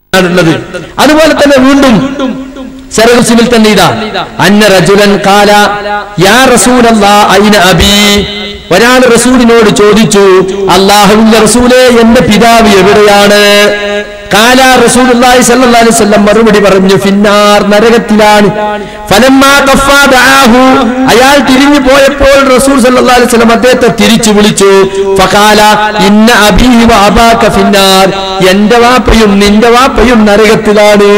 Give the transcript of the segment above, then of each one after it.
ആണുള്ളത്. അതുപോലെ തന്നെ വീണ്ടും സറഹുസിൽ തന്നെ ഇതാ അന്ന റജുലൻ ഖാല യാ റസൂലല്ലാഹ് അയ്ന അബീ, ഒരാൾ റസൂലിനോട് ചോദിച്ചു, അല്ലാഹുവിന്റെ റസൂലേ, എന്റെ പിതാവ് എവിടെയാണ്? ഖാല റസൂലുള്ളാഹി സ്വല്ലല്ലാഹു അലൈഹി വസല്ലം മറുപടി പറഞ്ഞു, ഫിന്നാർ, നരകത്തിലാണ്. ഫലമ്മാ ഖഫാ ദഅാഹു, അയാൾ തിരിഞ്ഞു പോയപ്പോൾ റസൂൽ സ്വല്ലല്ലാഹു അലൈഹി വസല്ലം അദ്ദേഹത്തെ തിരിച്ചു വിളിച്ചു. ഫഖാല ഇന്ന അബീ വ അബാക ഫിന്നാർ, എന്റെ വാപ്പയും നിന്റെ വാപ്പയും നരകത്തിലാണ്.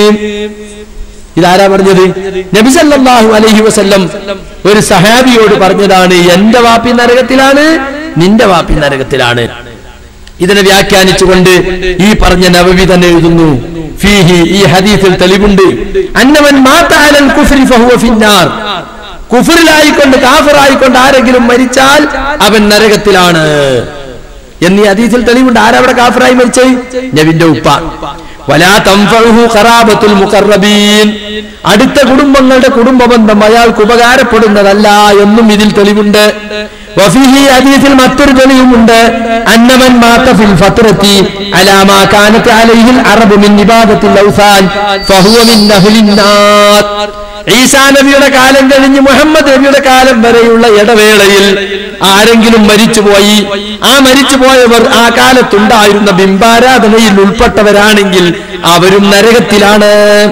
ഇതാരാ പറഞ്ഞത്? നബി സല്ലല്ലാഹു അലൈഹി വസല്ലം ഒരു സഹാബിയോട് പറഞ്ഞതാണ്, എന്റെ വാപ്പി നരകത്തിലാണ്, നിന്റെ വാപ്പി നരകത്തിലാണ്. ഇതിനെ വ്യാഖ്യാനിച്ചുകൊണ്ട് ഈ പറഞ്ഞ നബവി തന്നെ എഴുതുന്നു, ഫീഹി, ഈ ഹദീസിൽ തെളിവുണ്ട്, അന്നമൻ മാത അലൽ കുഫ്രി ഫഹുവ ഫിന്നാർ, കുഫറിലായിക്കൊണ്ട് കാഫിറായിക്കൊണ്ട് ആരെങ്കിലും മരിച്ചാൽ അവൻ നരകത്തിലാണ് എന്നീ ഹദീസിൽ തെളിവുണ്ട്. ആരവിടെ കാഫിറായി മരിച്ചത്? നബിന്റെ ഉപ്പ. വലാ തൻഫഉഹു ഖറാബത്തുൽ മുഖറബീൻ, അടുത്ത കുടുംബങ്ങളുടെ കുടുംബബന്ധം അയാൾക്ക് ഉപകാരപ്പെടുന്നതല്ല എന്നും ഇതിൽ തെളിവുണ്ട്. വഫീഹി, ഹദീസിൽ മറ്റൊരു തെളിവുമുണ്ട്, അന്നമൻ മാത ഫിൽ ഫത്രതി അലാ മാ കാനത് അലൈഹിൽ അറബു മിൻ ഇബാദത്തിൽ ഔസാൻ ഫഹുവ മിൻ അഹ്ലിൻ നാർ. ഈസാ നബിയുടെ കാലം കഴിഞ്ഞ് മുഹമ്മദ് നബിയുടെ കാലം വരെയുള്ള ഇടവേളയിൽ ആരെങ്കിലും മരിച്ചുപോയി, ആ മരിച്ചുപോയവർ ആ കാലത്തുണ്ടായിരുന്ന ബിംബാരാധനയിൽ ഉൾപ്പെട്ടവരാണെങ്കിൽ അവരും നരകത്തിലാണ്.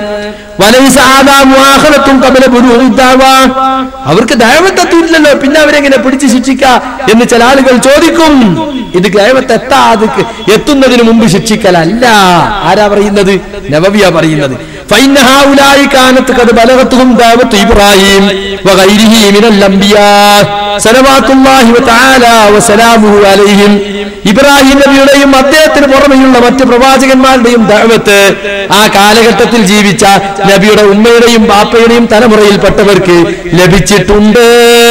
അവർക്ക് ദൈവത്തെത്തിയില്ലല്ലോ, പിന്നെ അവരെങ്ങനെ പിടിച്ച് ശിക്ഷിക്കുക എന്ന് ചില ആളുകൾ ചോദിക്കും. ഇത് ദൈവത്തെത്താതെ എത്തുന്നതിന് മുമ്പ് ശിക്ഷിക്കലല്ല. ആരാ പറയുന്നത്? നബവിയാ പറയുന്നത്. ഇബ്രാഹിം ഇബ്രാഹിം നബിയുടെയും അദ്ദേഹത്തിന് പുറമെയുള്ള മറ്റ് പ്രവാചകന്മാരുടെയും ദഅവത്ത് ആ കാലഘട്ടത്തിൽ ജീവിച്ച നബിയുടെ ഉമ്മയുടെയും ബാപ്പയുടെയും തലമുറയിൽപ്പെട്ടവർക്ക് ലഭിച്ചിട്ടുണ്ട്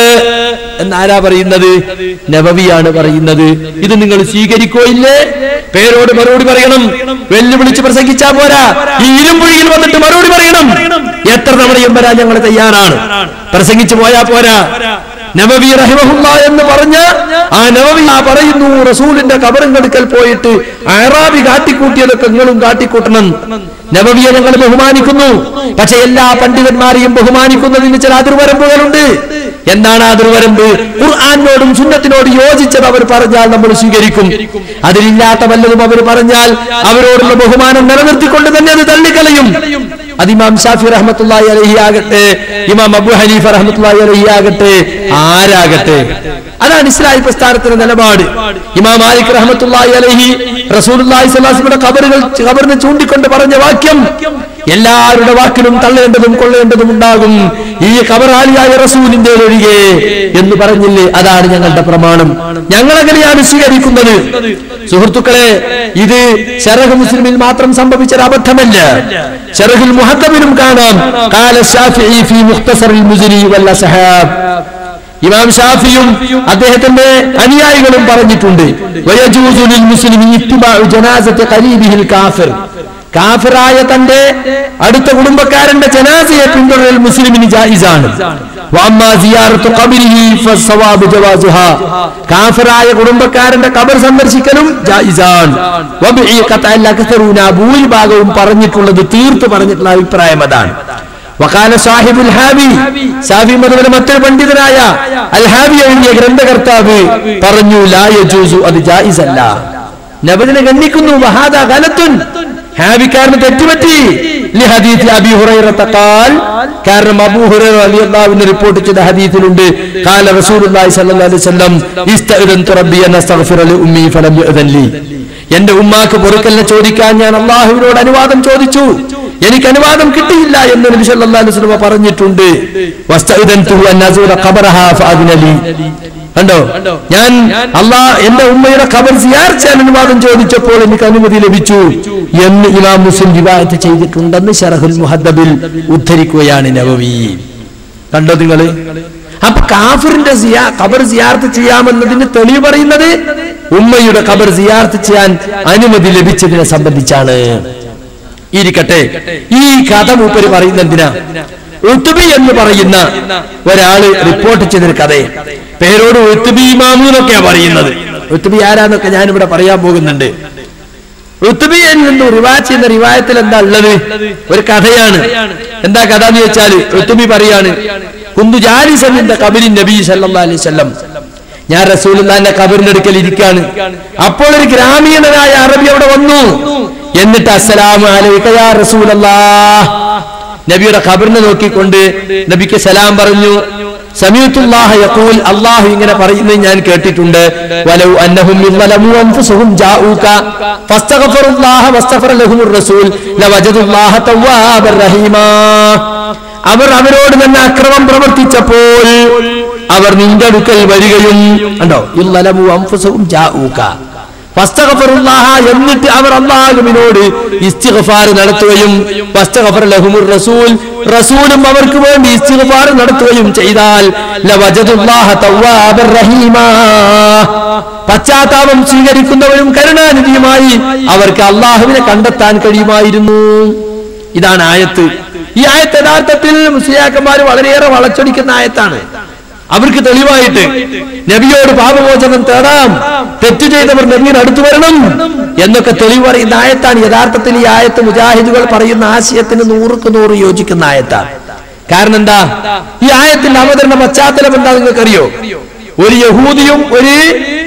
എന്നാരാ പറയുന്നത്? നബവിയാണ് പറയുന്നത്. ഇത് നിങ്ങൾ സ്വീകരിക്കോ ഇല്ലേ? പേരോട് മറുപടി പറയണം. വെല്ലുവിളിച്ച് പ്രസംഗിച്ചാ പോരാ, ഈ ഇരുമ്പുഴിയിൽ വന്നിട്ട് മറുപടി പറയണം. എത്ര തവണയും വരാൻ ഞങ്ങൾ തയ്യാറാണ്. പ്രസംഗിച്ചു പോയാ പോരാ. നബവി റഹിമഹുല്ലാ എന്ന് പറഞ്ഞ ആ നബവി പറയുന്നു, റസൂലിന്റെ ഖബറിങ്കടുക്കൽ പോയിട്ട് അറാബി കാട്ടിക്കൂട്ടിയതൊക്കെ നിങ്ങളും കാട്ടിക്കൂട്ടണം. നബവിയെ ഞങ്ങൾ ബഹുമാനിക്കുന്നു, പക്ഷെ എല്ലാ പണ്ഡിതന്മാരെയും ബഹുമാനിക്കുന്നതിന് ചില അതിർവരമ്പുകളുണ്ട്. എന്താണ് അതിർവരമ്പ്? ഖുർആനോടും സുന്നത്തിനോട് യോജിച്ചത് അവർ പറഞ്ഞാൽ നമ്മൾ സ്വീകരിക്കും. അതിലില്ലാത്ത വല്ലതും അവർ പറഞ്ഞാൽ അവരോടുള്ള ബഹുമാനം നിലനിർത്തിക്കൊണ്ട് തന്നെ അത് തള്ളിക്കളയും. അത് ഇമാം ഷാഫി റഹ്മത്തുള്ളാഹി അലൈഹി ആകട്ടെ, ഇമാം അബൂ ഹനീഫ റഹ്മത്തുള്ളാഹി അലൈഹി ആകട്ടെ, ആരാകട്ടെ, അതാണ് ഇസ്ലാഹി പ്രസ്ഥാനത്തിന്റെ നിലപാട്. ഇമാം മാലിക് റഹ്മത്തുള്ളാഹി അലൈഹി റസൂലുള്ളാഹി സ്വല്ലല്ലാഹു അലൈഹി വസല്ലം ഖബറിനെ ചൂണ്ടിക്കൊണ്ട് പറഞ്ഞ വാക്യം എല്ലാവരുടെ വാക്കിലും തള്ളേണ്ടതും കൊള്ളേണ്ടതും ഉണ്ടാകും, ഈ ഖബറാലിയായ റസൂലിന്റെ ഒഴികെ എന്ന് പറഞ്ഞില്ലേ? അതാണ് ഞങ്ങളുടെ പ്രമാണം. ഞങ്ങൾ അങ്ങനെയാണ് സ്വീകരിക്കുന്നത്. സുഹൃത്തുക്കളെ, ഇത് ശറഹ് മുസ്ലിമിൽ മാത്രം സംഭവിച്ച ഒരു അബദ്ധമല്ല. ശറഹുൽ മുഹദ്ദബിലും കാണാം, ഖാല ശാഫിഈ ഫീ മുഖ്തസറിൽ മുസ്നി വൽ അസ്ഹാബ്. ഇമാം ഷാഫിയും അദ്ദേഹത്തിന്റെ അനുയായികളും പറഞ്ഞിട്ടുണ്ട്, വയജൂസു ലിൽ മുസ്ലിമി ഇത്തിബാഉ ജനാസത്തി ഖരീബിഹിൽ കാഫിർ, കാഫിറായ തന്റെ അടുത്ത കുടുംബക്കാരന്റെ ജനാസയെ പിന്തുടരൽ മുസ്ലിമിന് ജായിസാണ്. വഅമ്മാ സിയാറത്തു ഖബരിഹി ഫസ്സവാബു ജവാസുഹാ, കാഫിറായ കുടുംബക്കാരന്റെ ഖബർ സന്ദർശിക്കലും ജായിസാണ്. വബിഇ ഖതഅൽ അക്സറൂന, ഭൂരിഭാഗവും പറഞ്ഞിട്ടുള്ളത്, തീർത്ത് പറഞ്ഞിട്ടുള്ള അഭിപ്രായം അതാണ്. വഖാല സാഹിബുൽ ഹാബി, സാഫി മദ്ഹബിലെ മറ്റൊരു പണ്ഡിതനായ അൽ ഹാബി എഴുതിയ ഗ്രന്ഥകർത്താവ് പറഞ്ഞു, ലാ യജൂസു, അത് ജായിസല്ല. നബിയെ ഗണ്ണിക്കുന്നു. വഹാദാ ഗലത്തുൻ, ഹാബിക്കാരന് തെറ്റുപറ്റി. ലിഹദീസ് അബീ ഹുറൈറ ഖാൽ, കാരണം അബൂ ഹുറൈറ റളിയല്ലാഹു അൻഹു റിപ്പോർട്ട് ചെയ്ത ഹദീസിലുണ്ട്, ഖാല റസൂലുള്ളാഹി സ്വല്ലല്ലാഹു അലൈഹി വസല്ലം ഇസ്തഅദൻതു റബ്ബി അൻ അസ്തഗ്ഫിറ ലി ഉമ്മി ഫലം യുഅദൻ ലി, എന്റെ ഉമ്മാക്ക് പൊറുക്കലിനെ ചോദിക്കാൻ ഞാൻ അല്ലാഹുവിനോട് അനുവാദം ചോദിച്ചു, എനിക്ക് അനുവാദം കിട്ടിയില്ല എന്ന് നബി സല്ലല്ലാഹു അലൈഹി വസല്ലം പറഞ്ഞിട്ടുണ്ട്. വസ്തഅദൻതു അൻ അസൂറ ഖബറഹാ ഫഅദ്ന ലി, കണ്ടോ, ഞാൻ എന്റെ ഉമ്മയുടെ ഖബർ സിയാറത്ത് ചെയ്യാൻ അനുവാദം ചോദിച്ചപ്പോൾ എനിക്ക് അനുമതി ലഭിച്ചു എന്ന് ഇമാം മുസ്ലിം റിവായത്ത് ചെയ്തിട്ടുണ്ടെന്ന് ശറഹുൽ മുഹദ്ദബിൽ ഉദ്ധരിക്കുകയാണ് നബവി. കണ്ടോ നിങ്ങള്? അപ്പൊ കാഫിറിന്റെ ഖബർ സിയാറത്ത് ചെയ്യാമെന്നതിന് തെളിവ് പറയുന്നത് ഉമ്മയുടെ ഖബർ സിയാറത്ത് ചെയ്യാൻ അനുമതി ലഭിച്ചതിനെ സംബന്ധിച്ചാണ്. ഇരിക്കട്ടെ, ഈ കഥ മൂപ്പര് പറയുന്ന എന്തിനാ? ഉത്ബി എന്ന് പറയുന്ന ഒരാള് റിപ്പോർട്ട് ചെയ്തൊരു കഥ, പേരോട് ഉത്ബി ഇമാമു എന്നൊക്കെയാ പറയുന്നത്. ഉത്ബി ആരാന്നൊക്കെ ഞാനിവിടെ പറയാൻ പോകുന്നുണ്ട്. ഉത്ബി ഇമാമു എന്ന് പറയുന്ന ഒരാള് റിപ്പോർട്ട് ചെയ്തൊരു കഥ, പേരോട് ഉത്ബി ഇമാമു എന്നൊക്കെയാ പറയുന്നത്. ഉത്ബി ഇമാമു എന്ന് പറയുന്ന ഒരാള് റിപ്പോർട്ട് ചെയ്തൊരു കഥ, പേരോട് ഉത്ബി ഇമാമു എന്നൊക്കെയാ പറയുന്നത്. ഉത്ബിയിൽ നിന്ന് റിവായത്ത് ചെയ്യുന്ന റിവായത്തിൽ എന്താ ഉള്ളത്? ഒരു കഥയാണ്. എന്താ കഥ എന്ന് വെച്ചാല് ഉത്ബി പറയാണ്, കുന്തു ജാലിസൻ ഇൻദ ഖബരി നബി സല്ലല്ലാഹു അലൈഹി വസല്ലം, ഞാൻ റസൂലുള്ളാഹിന്റെ ഖബറിന്റെ അടുക്കൽ ഇരിക്കാണ്. അപ്പോൾ ഒരു ഗ്രാമീണനായ അറബി അവിടെ വന്നു. എന്നിട്ട് അസ്സലാമു അലൈക യാ റസൂലല്ലാഹ്, നബിയുടെ ഖബറിനെ നോക്കിക്കൊണ്ട് നബിക്ക് സലാം പറഞ്ഞു. സമീഅത്തുല്ലാഹ യഖൂൽ, അല്ലാഹു ഇങ്ങനെ പറയുന്നത് ഞാൻ കേട്ടിട്ടുണ്ട്. വലൗ അന്നഹും യളമു അൻഫുസഹും ജാഊക ഫസ്തഗ്ഫിറുല്ലാഹ വസ്തഗ്ഫറ ലഹുർ റസൂൽ ലവജദുല്ലാഹ തവ്വാബർ റഹീമാ. അവർ അവരോട് തന്നെ അക്രമം പ്രവർത്തിച്ചപ്പോൾ അവർ നിന്റെ അടുക്കൽ വരികയും, കണ്ടോ, യളമു അൻഫുസഹും ജാഊക ഫസ്തഗ്ഫിറുല്ലാഹ, എന്നിട്ട് അവർ അല്ലാഹുവിനോട് ഇസ്തിഗ്ഫാർ നടത്തുകയും വസ്തഗ്ഫറ ലഹുർ റസൂൽ, റസൂലും അവർക്ക് വേണ്ടി ഇസ്തിഗ്ഫാർ നടത്തുകയും ചെയ്താൽ ലവജദുല്ലാഹ തവ്വാബർ റഹീമാ, പശ്ചാത്താപം സ്വീകരിക്കുന്നവരും കരുണാനിധിയുമായി അവർക്ക് അല്ലാഹുവിനെ കണ്ടെത്താൻ കഴിയുമായിരുന്നു. ഇതാണ് ആയത്ത്. ഈ ആയത്ത് യഥാർത്ഥത്തിൽ മുസ്ലിയാക്കന്മാർ വളരെയേറെ വളച്ചൊടിക്കുന്ന ആയത്താണ്. അവർക്ക് തെളിവായിട്ട് നബിയോട് പാപമോചനം തേടാം, തെറ്റ് ചെയ്തവർ നബിയുടെ അടുത്ത് വരണം എന്നൊക്കെ തെളിവ് പറയുന്ന ആയത്താണ്. യഥാർത്ഥത്തിൽ ഈ ആയത്ത് മുജാഹിദുകൾ പറയുന്ന ആശയത്തിന് 100% യോജിക്കുന്ന ആയത്താണ്. കാരണം എന്താ? ഈ ആയത്തിന്റെ അവതരണ പശ്ചാത്തലം എന്താ നിങ്ങൾക്കറിയോ? ഒരു യഹൂദിയും ഒരു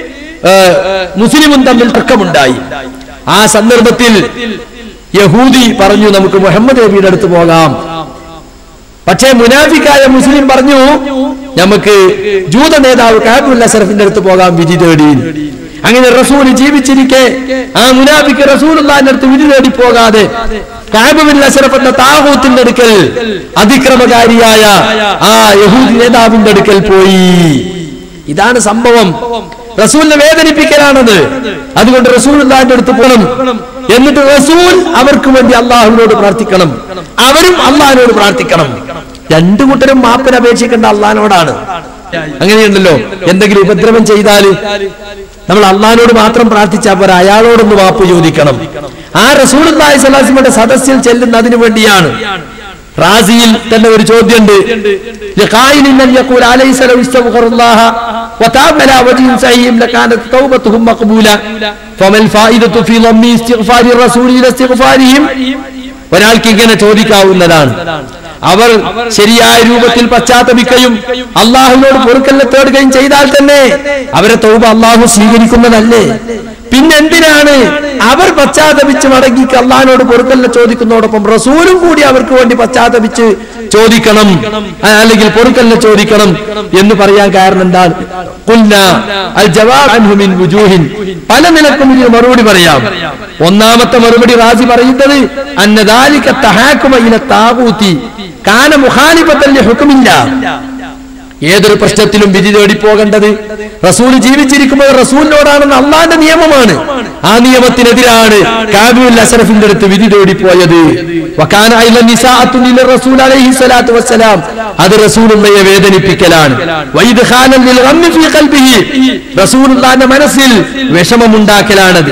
മുസ്ലിമും തമ്മിൽ തർക്കമുണ്ടായി. ആ സന്ദർഭത്തിൽ യഹൂദി പറഞ്ഞു, നമുക്ക് മുഹമ്മദ് നബിയുടെ അടുത്ത് പോകാം. പക്ഷേ മുനാഫിക്കായ മുസ്ലിം പറഞ്ഞു, നമുക്ക് ജൂത നേതാവ് കഅബുൽ അസ്റഫിന്റെ അടുത്ത് പോകാം, വിധി തേടി. അങ്ങനെ റസൂൽ ജീവിച്ചിരിക്കെ ആ മുനാഫിക്ക് റസൂലുള്ളാഹിന്റെ അടുത്ത് വിധി തേടി പോകാതെ കഅബുൽ അസ്റഫ് എന്ന താഗൂത്തിന്റെ അടുക്കൽ, അതിക്രമകാരിയായ ആ യഹൂദി നേതാവിന്റെ അടുക്കൽ പോയി. ഇതാണ് സംഭവം. റസൂലിനെ വേദനിപ്പിക്കലാണത്. അതുകൊണ്ട് റസൂലുള്ളാഹിന്റെ അടുത്ത് പോകണം. എന്നിട്ട് റസൂൽ അവർക്ക് വേണ്ടി അള്ളാഹുവിനോട് പ്രാർത്ഥിക്കണം, അവരും അള്ളാഹിനോട് പ്രാർത്ഥിക്കണം. രണ്ടു കൂട്ടരും മാപ്പിന് അപേക്ഷിക്കേണ്ട അള്ളാഹിനോടാണ്. അങ്ങനെയുണ്ടല്ലോ, എന്തെങ്കിലും ഉപദ്രവം ചെയ്താല് നമ്മൾ അള്ളാഹിനോട് മാത്രം പ്രാർത്ഥിച്ചാൽ പോരാ, അയാളോടൊന്ന് മാപ്പ് ചോദിക്കണം. ആ റസൂലുള്ളാഹി സ്വല്ലല്ലാഹു അലൈഹി വസല്ലമയുടെ സദസ്സിൽ ചെല്ലുന്നതിന് വേണ്ടിയാണ്. റാസിയിൽ തന്നെ ഒരു ചോദ്യമുണ്ട്, ഒരാൾക്ക് ഇങ്ങനെ ചോദിക്കാവുന്നതാണ്. അവർ ശരിയായ രൂപത്തിൽ പശ്ചാത്തപിക്കുകയും അള്ളാഹുവിനോട് പൊറുക്കലിനെ തേടുകയും ചെയ്താൽ തന്നെ അവരെ തൗബ അള്ളാഹു സ്വീകരിക്കുന്നതല്ലേ? പിന്നെന്തിനാണ് അവർ പശ്ചാത്തപിച്ച് മടങ്ങിക്ക് അള്ളാഹിനോട് പൊറുക്കലിനെ ചോദിക്കുന്നതോടൊപ്പം റസൂലും കൂടി അവർക്ക് വേണ്ടി പശ്ചാത്തപിച്ച് ചോദിക്കണം, അല്ലെങ്കിൽ പൊറുക്കലിനെ ചോദിക്കണം എന്ന് പറയാൻ കാരണം എന്താണ്? പല നിലക്കും ഇതിന് മറുപടി പറയാം. ഒന്നാമത്തെ മറുപടി റാസി പറയുന്നത്, അന്നദാലിക തഹാക്കുമ ഇല താഗൂതി കാന മുഖാലിഫത്തൻ ലിഹുക്മില്ല. ഏതൊരു പ്രശ്നത്തിലും വിധി തേടി പോകേണ്ടത് റസൂൽ ജീവിച്ചിരിക്കുമ്പോൾ റസൂലിനോടാണെന്ന് അള്ളാന്റെ നിയമമാണ്. ആ നിയമത്തിനെതിരാണ് കഅബുൽ അസ്റഫിന്റെ അടുത്ത് വിധി തേടി പോയത്. അത് റസൂലുള്ളാഹിയെ വേദനിപ്പിക്കലാണ്. റസൂലുള്ളാഹിന്റെ മനസ്സിൽ വിഷമമുണ്ടാക്കലാണത്.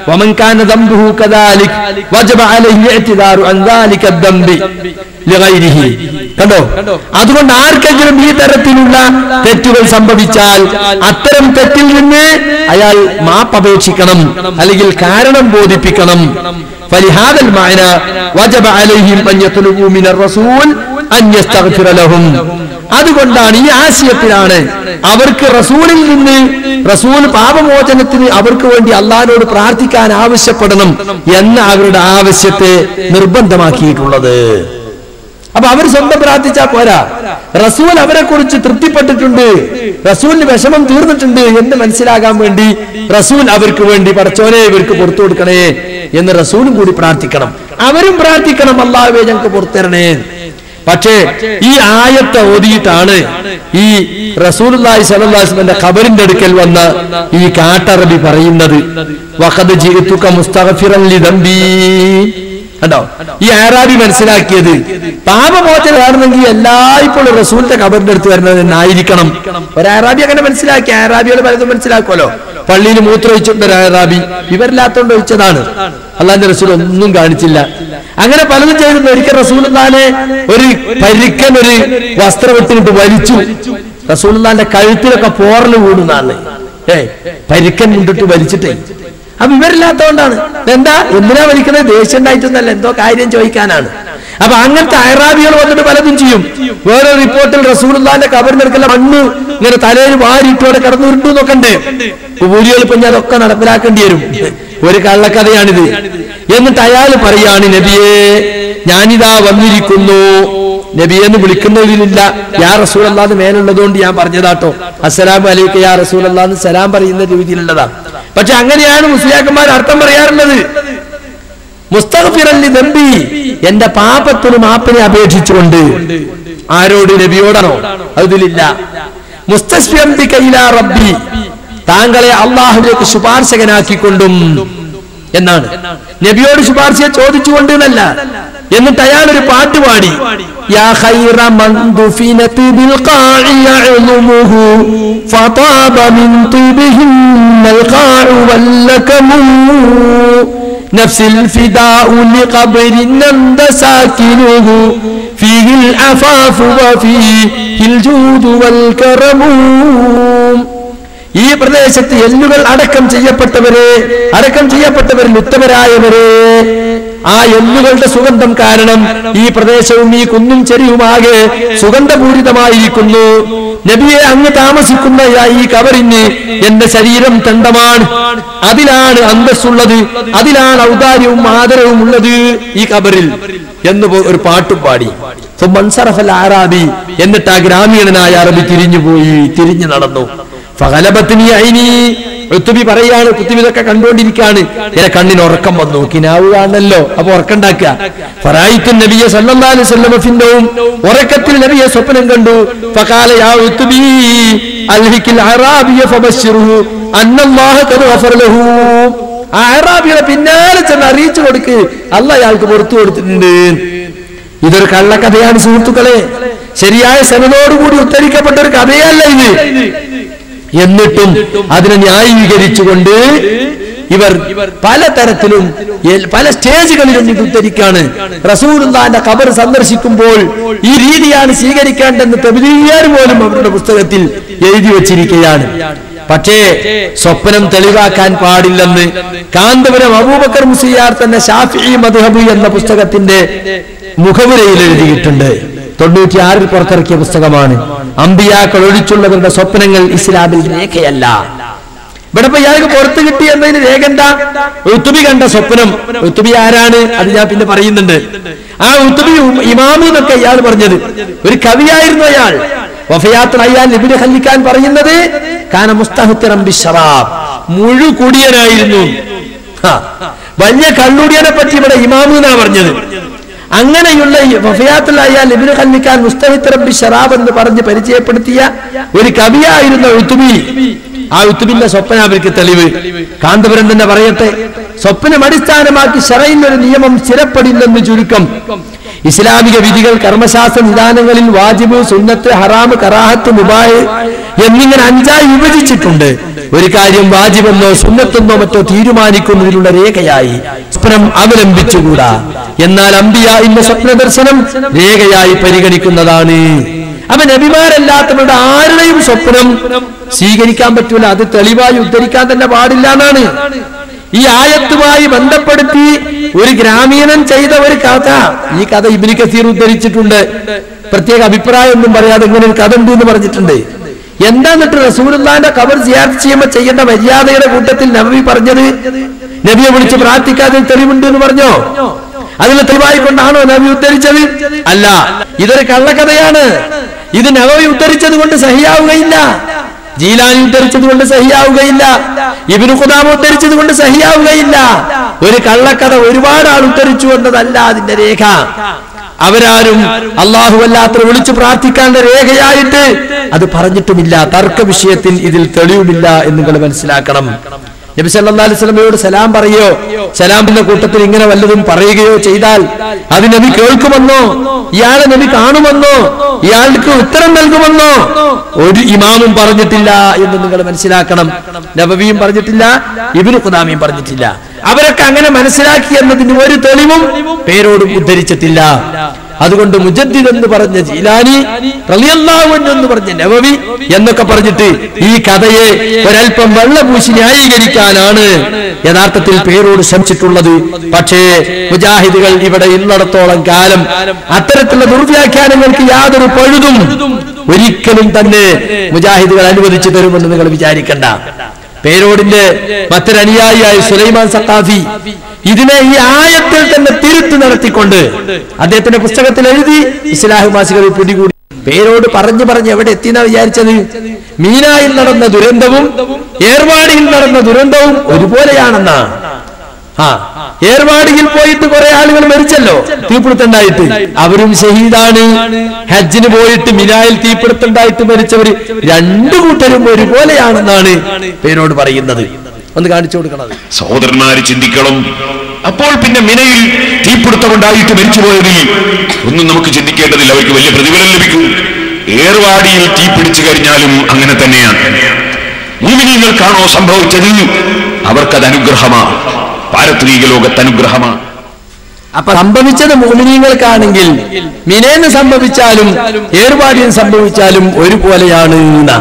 കണ്ടോ? അതുകൊണ്ട് ആർക്കെങ്കിലും ഈ തരത്തിലുള്ള തെറ്റുകൾ സംഭവിച്ചാൽ അത്തരം തെറ്റിൽ നിന്ന് അയാൾ മാപ്പപേക്ഷിക്കണം, അല്ലെങ്കിൽ കാരണം ബോധിപ്പിക്കണം. ഫലിഹാദൽ മഅന വജബ അലൈഹിം അൻ യത്ലുബു മിനർ റസൂൽ അൻ യസ്തഗ്ഫിറ ലഹും. അതുകൊണ്ടാണ്, ഈ ആശയത്തിലാണ് അവർക്ക് റസൂലിൽ നിന്ന്, റസൂൽ പാപമോചനത്തിന് അവർക്ക് വേണ്ടി അള്ളാഹിനോട് പ്രാർത്ഥിക്കാൻ ആവശ്യപ്പെടണം എന്ന അവരുടെ ആവശ്യത്തെ നിർബന്ധമാക്കിയിട്ടുള്ളത്. അപ്പൊ അവർ സ്വന്തം പ്രാർത്ഥിച്ചാൽ പോരാ, റസൂൽ അവരെ കുറിച്ച് തൃപ്തിപ്പെട്ടിട്ടുണ്ട്, റസൂലിന് വിഷമം തീർന്നിട്ടുണ്ട് എന്ന് മനസ്സിലാകാൻ വേണ്ടി റസൂൽ അവർക്ക് വേണ്ടി പടച്ചോനെ ഇവർക്ക് പുറത്തു കൊടുക്കണേ എന്ന് റസൂലും കൂടി പ്രാർത്ഥിക്കണം, അവരും പ്രാർത്ഥിക്കണം, അല്ലാഹുവേ ഞങ്ങൾക്ക് പുറത്തിരണേ. പക്ഷേ ഈ ആയത്ത് ഓതിയിട്ടാണ് ഈ റസൂലുള്ളാഹി സ്വല്ലല്ലാഹു അലൈഹി വസല്ലമയുടെ ഖബറിന്റെ അടുക്കൽ വന്ന ഈ കാട്ടറബി പറയുന്നത്, വഖദ് ജിഇതുക മുസ്തഗ്ഫിറൻ ലിദംബി. കണ്ടോ? ഈ അറാബി മനസ്സിലാക്കിയത് പാപമോചനമാണെങ്കിൽ എല്ലായ്പ്പോഴും റസൂലിന്റെ ഖബറിന്റെ അടുത്ത് വരുന്നത് എന്നായിരിക്കണം. ഒരു അറാബി അങ്ങനെ മനസ്സിലാക്കി. അറാബികൾ പലതും മനസ്സിലാക്കുമല്ലോ. പള്ളിയിൽ മൂത്രമൊഴിച്ചിട്ടുണ്ട് ഒരു അറാബി, വിവരമില്ലാത്തോണ്ട് ഒഴിച്ചതാണ്, അള്ളാന്റെ റസൂൽ ഒന്നും കാണിച്ചില്ല. അങ്ങനെ പലതും ചെയ്തിട്ടുണ്ട്. ഒരിക്കൽ റസൂലുള്ളാഹിനെ ഒരു പരിക്കൻ ഒരു വസ്ത്രം ഇട്ടിട്ട് വലിച്ചു. റസൂലുള്ളാഹിന്റെ കഴുത്തിലൊക്കെ പോറല് കൂടുന്നതാണ്. പരിക്കൻ മുണ്ടിട്ട് വലിച്ചിട്ടേ അപ്പൊ ഇവരില്ലാത്തതുകൊണ്ടാണ്. എന്താ എന്തിനാ വലിക്കുന്നത്? ദേഷ്യം ഉണ്ടായിട്ടൊന്നല്ല, എന്തോ കാര്യം ചോദിക്കാനാണ്. അപ്പൊ അങ്ങനത്തെ അയറാബികൾ വന്നിട്ട് പലതും ചെയ്യും. വേറെ റിപ്പോർട്ടിൽ റസൂലുള്ളാഹിന്റെ ഖബറിനെടുക്കല മണ്ണ് ഇങ്ങനെ തലയിൽ വാരിട്ടോടെ കിടന്നുരുണ്ടു എന്നൊക്കെ ഉണ്ട്. കൂലികൾ ഇപ്പൊ ഞാൻ അതൊക്കെ നടപ്പിലാക്കേണ്ടി വരും. ഒരു കള്ളക്കഥയാണിത്. എന്നിട്ട് അയാൾ പറയാണ്, നബിയേ ഞാനിതാ വന്നിരിക്കുന്നു. നബിയെന്ന് വിളിക്കുന്നതിലില്ല, യാ റസൂലല്ലാഹ് മേലുള്ളതുകൊണ്ട് ഞാൻ പറഞ്ഞതാട്ടോ. അസ്സലാമു അലൈക്കും യാ റസൂലല്ലാഹ് സലാം പറയുന്ന രീതിയിലുള്ളതാ. പക്ഷെ അങ്ങനെയാണ് മുസ്ലിയാക്കന്മാർ അർത്ഥം പറയാറുള്ളത്. മുസ്തഗ്ഫിറൻ ലിദംബി, എന്റെ പാപത്തിന് മാപ്പിനെ അപേക്ഷിച്ചുകൊണ്ട്. ആരോട്? നബിയോടാണോ? അതിലില്ല. മുസ്തസ്ഫിറൻ ബിക ഇലാ റബ്ബി, താങ്കളെ അല്ലാഹുവിലേക്ക് ശുപാർശകനാക്കിക്കൊണ്ടും എന്നാണ്. നബിയോട് ശുപാർശ ചോദിച്ചുകൊണ്ട് എന്നല്ല. എന്നിട്ട് അയാൾ ഒരു പാട്ട് പാടി, യാ ഖൈറ മൻ ദുഫിനത ബിൽ ഖാഇ യഅ്ലുമുഹു ഫതാബ മിൻ തിബിഹിൽ ഖാഉ വല്ലകമു നഫ്സിൽ ഫിദാഉ ലിഖബ്രിൻ അന്ത സാകിനുഹു ഫീഹിൽ അഫാഫു വഫീഹിൽ ജൂദു വൽ കറമു. ഈ പ്രദേശത്ത് എല്ലുകൾ അടക്കം ചെയ്യപ്പെട്ടവരിൽ ഉത്തമരായവരെ, ആ എല്ലുകളുടെ സുഗന്ധം കാരണം ഈ പ്രദേശവും ഈ കുന്നും ചെരിയുമാകെ സുഗന്ധപൂരിതമായിരിക്കുന്നു. നബിയെ അങ്ങ് താമസിക്കുന്ന ഈ ഖബറിന് എന്റെ ശരീരം തണ്ടമാണ്, അതിലാണ് അന്തസ്സുള്ളത്, അതിലാണ് ഔദാര്യവും ആദരവും ഉള്ളത് ഈ ഖബറിൽ എന്ന് ഒരു പാട്ടും പാടി. അറാബി, എന്നിട്ട് ആ ഗ്രാമീണനായ അറബി തിരിഞ്ഞു നടന്നു. ഉത്തുബി പറയാണ്, കുത്തുബി ഇതൊക്കെ കണ്ടുകൊണ്ടിരിക്കുകയാണ്. എന്റെ കണ്ണിന് ഉറക്കം വന്നു. കിനാവ് കാണല്ലോ, അപ്പൊ ഉറക്കണ്ടാക്കുക. ഫറായിത്തു നബിയ സല്ലല്ലാഹു അലൈഹി വസല്ലം ഫിന്നൗം, ഉറക്കത്തിൽ നബിയെ സ്വപ്നം കണ്ടു. ഫഖാല യാ ഉത്തുബി അൽഹിക്കിൽ അറാബിയ ഫബശ്ശിറുഹു അന്നല്ലാഹു ഖദ് ഗഫറ ലഹു. ആ അറാബിയുടെ പിന്നാലെ ചെന്ന് അറിയിച്ചു കൊടുക്ക്, അല്ലാഹ് അയാൾക്ക് പുറത്തു കൊടുത്തിട്ടുണ്ട്. ഇതൊരു കള്ളക്കഥയാണ് സുഹൃത്തുക്കളെ. ശരിയായ സനദോടുകൂടി ഉദ്ധരിക്കപ്പെട്ട ഒരു കഥയല്ല ഇത്. എന്നിട്ടും അതിനെ ന്യായീകരിച്ചുകൊണ്ട് ഇവർ പലതരത്തിലും പല സ്റ്റേജുകളിലും ഇത് ഉദ്ധരിക്കാണ്. റസൂലുള്ളാഹിന്റെ ഖബർ സന്ദർശിക്കുമ്പോൾ ഈ രീതിയാണ് സ്വീകരിക്കേണ്ടതെന്ന് തബ്ലീഗുകാർ പോലും അവരുടെ പുസ്തകത്തിൽ എഴുതി വച്ചിരിക്കുകയാണ്. പക്ഷേ സ്വപ്നം തെളിവാക്കാൻ പാടില്ലെന്ന് കാന്തപുരം അബൂബക്കർ മുസ്ലിയാർ തന്നെ ശാഫിഈ മദ്ഹബ് എന്ന പുസ്തകത്തിന്റെ മുഖവുരയിൽ എഴുതിയിട്ടുണ്ട്. 96-ൽ പുറത്തിറക്കിയ പുസ്തകമാണ്. അമ്പിയാക്കൾ ഒഴിച്ചുള്ളവരുടെ സ്വപ്നങ്ങൾ ഇസ്ലാമിൽ രേഖയല്ല. ഇവിടെ ഇപ്പൊ ഇയാൾക്ക് പുറത്ത് കിട്ടി എന്നതിന് രേഖ എന്താ? ഉത്തുബി കണ്ട സ്വപ്നം. ഉത്തുബി ആരാണ്? അത് ഞാൻ പിന്നെ പറയുന്നുണ്ട്. ആ ഉത്തുബി ഇമാമു എന്നൊക്കെ ഇയാൾ പറഞ്ഞത് ഒരു കവിയായിരുന്നു. അയാൾ വഫയാത്തുൽ അയ്യാൻ ഇബ്നു ഖല്ലിക്കാൻ പറയുന്നത് കാന മുസ്തഹ്തിറൻ ബിശ്ശറാബ്, മുഴുകുടിയനായിരുന്നു. വലിയ കള്ളുടിയനെ പറ്റി ഇവിടെ ഇമാമു എന്നാ പറഞ്ഞത്. അങ്ങനെയുള്ള വഫയാത്തുൽ അയ്യാൻ ഇബ്നു ഖല്ലിക്കാൻ മുസ്തഹ്തിറൻ ബിശ്ശറാബ് എന്ന് പറഞ്ഞ് പരിചയപ്പെടുത്തിയ ഒരു കവിയായിരുന്ന ഉത്തുബി. ആ ഉത്തുബിന്റെ സ്വപ്നം അവർക്ക് തെളിവ്. കാന്തപുരം തന്നെ പറയട്ടെ, സ്വപ്നം അടിസ്ഥാനമാക്കി ശറഈൻ ഒരു നിയമം സ്ഥിരപ്പെടില്ലെന്ന് ചുരുക്കം. ഇസ്ലാമിക വിധികൾ കർമ്മശാസ്ത്ര നിദാനങ്ങളിൽ വാജിബ്, സുന്നത്ത്, ഹറാം, കറാഹത്ത്, മുബാഹ് എന്നിങ്ങനെ 5ആയി വിഭജിച്ചിട്ടുണ്ട്. ഒരു കാര്യം വാജിബെന്നോ സുന്നത്തെന്നോ മറ്റോ തീരുമാനിക്കുന്നതിനുള്ള രേഖയായി സ്വപ്നം അവലംബിച്ചുകൂടാ. എന്നാൽ അംബിയാഇന്റെ സ്വപ്ന ദർശനം രേഖയായി പരിഗണിക്കുന്നതാണ്. അപ്പൊ നബിമാരല്ലാത്തവരുടെ ആരുടെയും സ്വപ്നം സ്വീകരിക്കാൻ പറ്റൂല. അത് തെളിവായി ഉദ്ധരിക്കാൻ തന്നെ പാടില്ല എന്നാണ്. ഈ ആയത്തുമായി ബന്ധപ്പെടുത്തി ഒരു ഗ്രാമീണൻ ചെയ്ത ഒരു കഥ, ഈ കഥ ഇബ്നു കസീർ ഉദ്ധരിച്ചിട്ടുണ്ട്. പ്രത്യേക അഭിപ്രായം ഒന്നും പറയാതെ ഇങ്ങനെ ഒരു കഥ ഉണ്ട് എന്ന് പറഞ്ഞിട്ടുണ്ട്. എന്താന്നിട്ട് റസൂലുള്ളാഹിന്റെ ഖബർ സിയാറത്ത് ചെയ്യുമ്പോൾ ചെയ്യേണ്ട മര്യാദയുടെ കൂട്ടത്തിൽ നബി പറഞ്ഞത്, നബിയെ വിളിച്ച് പ്രാർത്ഥിക്കാതെ തെളിവുണ്ട് എന്ന് പറഞ്ഞോ? അതിന് തെളിവായി കൊണ്ടാണോ നബി ഉദ്ധരിച്ചത്? അല്ല, ഇതൊരു കള്ളക്കഥയാണ്. ഇത് നബവി ഉദ്ധരിച്ചത് കൊണ്ട് സഹിയാവുകയില്ല, ജീലാനി ഉദ്ധരിച്ചത് കൊണ്ട് സഹിയാവുകയില്ല, ഇബ്നു ഖുദാമ ഉദ്ധരിച്ചത് കൊണ്ട് സഹിയാവുകയില്ല. ഒരു കള്ളക്കഥ ഒരുപാട് ആൾ ഉദ്ധരിച്ചു എന്നതല്ല അതിന്റെ രേഖ. അവരാരും അല്ലാഹു അല്ലാത്ത വിളിച്ചു പ്രാർത്ഥിക്കാനുള്ള രേഖയായിട്ട് അത് പറഞ്ഞിട്ടുമില്ല. തർക്ക വിഷയത്തിൽ ഇതിൽ തെളിവുമില്ല എന്ന് നിങ്ങൾ മനസ്സിലാക്കണം. നബി സല്ലല്ലാഹു അലൈഹി വസല്ലമയോട് സലാം പറയോ, സലാമിന്റെ കൂട്ടത്തിൽ ഇങ്ങനെ വല്ലതും പറയുകയോ ചെയ്താൽ അത് നബി കേൾക്കുമെന്നോ, ഇയാളെ നബി കാണുമെന്നോ, ഇയാൾക്ക് ഉത്തരം നൽകുമെന്നോ ഒരു ഇമാമും പറഞ്ഞിട്ടില്ല എന്ന് നിങ്ങൾ മനസ്സിലാക്കണം. നബവിയും പറഞ്ഞിട്ടില്ല, ഇബ്നു ഖുദാമയും പറഞ്ഞിട്ടില്ല. അവരൊക്കെ അങ്ങനെ മനസ്സിലാക്കി എന്നതിന് ഒരു തെളിവും പേരോടും ഉദ്ധരിച്ചിട്ടില്ല. അതുകൊണ്ട് മുജദ്ദിദ് എന്ന് പറഞ്ഞ ജീലാനി, റളിയല്ലാഹു അൻഹു എന്ന് പറഞ്ഞ നവവി എന്നൊക്കെ പറഞ്ഞിട്ട് ഈ കഥയെ ഒരൽപ്പം വെള്ളപൂശി ന്യായീകരിക്കാനാണ് യഥാർത്ഥത്തിൽ പേരോട് ശ്രമിച്ചിട്ടുള്ളത്. പക്ഷേ മുജാഹിദുകൾ ഇവിടെ ഇന്നിടത്തോളം കാലം അത്തരത്തിലുള്ള ദുർവ്യാഖ്യാനങ്ങൾക്ക് യാതൊരു പഴുതും ഒരിക്കലും തന്നെ മുജാഹിദുകൾ അനുവദിച്ചു തരുമെന്ന് നിങ്ങൾ വിചാരിക്കണ്ട. പേരോടിന്റെ മറ്റൊരനുയായിയായ സുലൈമാൻ സഖാഫി ഇതിനെ ഈ ആയത്തിൽ തന്നെ തിരുത്തി നടത്തിക്കൊണ്ട് അദ്ദേഹത്തിന്റെ പുസ്തകത്തിൽ എഴുതി ഇസ്ലാഹ് മാസികകൾ പിടികൂടി. പേരോട് പറഞ്ഞു എവിടെ എത്തിയെന്നാ വിചാരിച്ചത്? മീനായിൽ നടന്ന ദുരന്തവും ഏർവാടിയിൽ നടന്ന ദുരന്തവും ഒരുപോലെയാണെന്നാ. ഏർവാടിയിൽ പോയിട്ട് കുറെ ആളുകൾ മരിച്ചല്ലോ തീപിടുത്തുണ്ടായിട്ട്, അവരും ഷഹീദാണ്. ഹജ്ജിന് പോയിട്ട് മിനായിൽ തീപിടുത്തുണ്ടായിട്ട് മരിച്ചവർ രണ്ടു കൂട്ടരും ഒരുപോലെയാണെന്നാണ് പേരോട് പറയുന്നത്. ഒന്ന് കാണിച്ചു കൊടുക്കണം. സഹോദരന്മാര് ചിന്തിക്കണം. അപ്പോൾ പിന്നെ മിനയിൽ തീപിടുത്തമുണ്ടായിട്ട് മരിച്ചുപോയതിൽ ഒന്നും നമുക്ക് ചിന്തിക്കേണ്ടതില്ല, അവർക്ക് വലിയ പ്രതിഫലം ലഭിക്കും. ഏർവാടിയിൽ തീ പിടിച്ചു കഴിഞ്ഞാലും അങ്ങനെ തന്നെയാണ്. മുഅ്മിനീങ്ങൾക്കാണോ സംഭവിച്ചത്? അവർക്കത് അനുഗ്രഹമാണ്, പാരത്രിക ലോകത്ത് അനുഗ്രഹമാണ്. അപ്പൊ സംഭവിച്ചത് മുഅ്മിനീങ്ങൾക്കാണെങ്കിൽ മിനേന്ന് സംഭവിച്ചാലും ഏർവാടിയിൽ സംഭവിച്ചാലും ഒരുപോലെയാണ്.